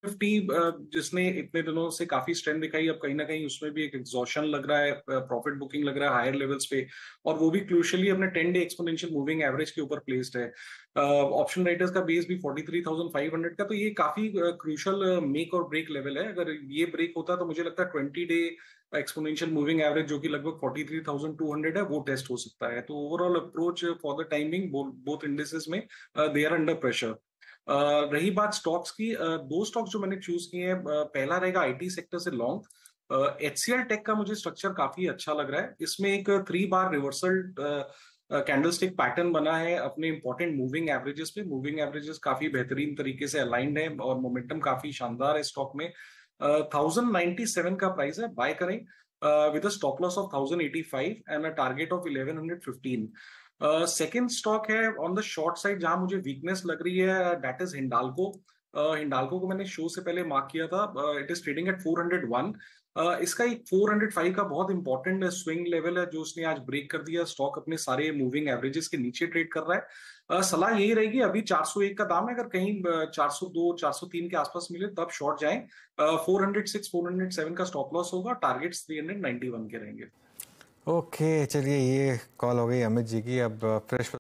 Nifty जिसने इतने दिनों से काफी स्ट्रेंथ दिखाई, अब कहीं ना कहीं उसमें भी एक एग्जॉशन लग रहा है, प्रॉफिट बुकिंग लग रहा है हायर लेवल्स पे, और वो भी क्रूशियली अपने 10 डे एक्सपोनेंशियल मूविंग एवरेज के ऊपर प्लेस्ड है। ऑप्शन राइटर्स का बेस भी 43,500 का, तो ये काफी क्रूशियल मेक और ब्रेक लेवल है। अगर ये ब्रेक होता तो मुझे लगता है 20 डे एक्सपोनेंशियल मूविंग एवरेज जो कि लगभग 43,200 है वो टेस्ट हो सकता है। तो overall approach for the timing both indices में दे आर अंडर प्रेशर। रही बात स्टॉक्स की, दो स्टॉक्स जो मैंने चूज किए हैं, पहला रहेगा आईटी सेक्टर से लॉन्ग। एचसीएल टेक का मुझे स्ट्रक्चर काफी अच्छा लग रहा है। इसमें एक 3 बार रिवर्सल कैंडलस्टिक पैटर्न बना है अपने इंपॉर्टेंट मूविंग एवरेजेस पे। मूविंग एवरेजेस काफी बेहतरीन तरीके से अलाइंड है और मोमेंटम काफी शानदार है स्टॉक में। 1097 का प्राइस है, बाय करें with stop loss of 1085 and a target of 1115। Second stock है ऑन द शॉर्ट साइड जहां मुझे वीकनेस लग रही है, दैट इज हिंडाल्को। हिंडाल्को को मैंने शो से पहले मार्क किया था, इट इज ट्रेडिंग एट 401। इसका एक 405 का बहुत इंपॉर्टेंट स्विंग लेवल है जो उसने आज ब्रेक कर दिया। स्टॉक अपने सारे मूविंग एवरेजेस के नीचे ट्रेड कर रहा है। सलाह यही रहेगी, अभी 401 का दाम है, अगर कहीं 402 403 के आसपास मिले तब शॉर्ट जाएं। 406 407 का स्टॉप लॉस होगा, टारगेट्स 391 के रहेंगे। ओके, चलिए ये कॉल हो गई अमित जी की। अब फ्रेश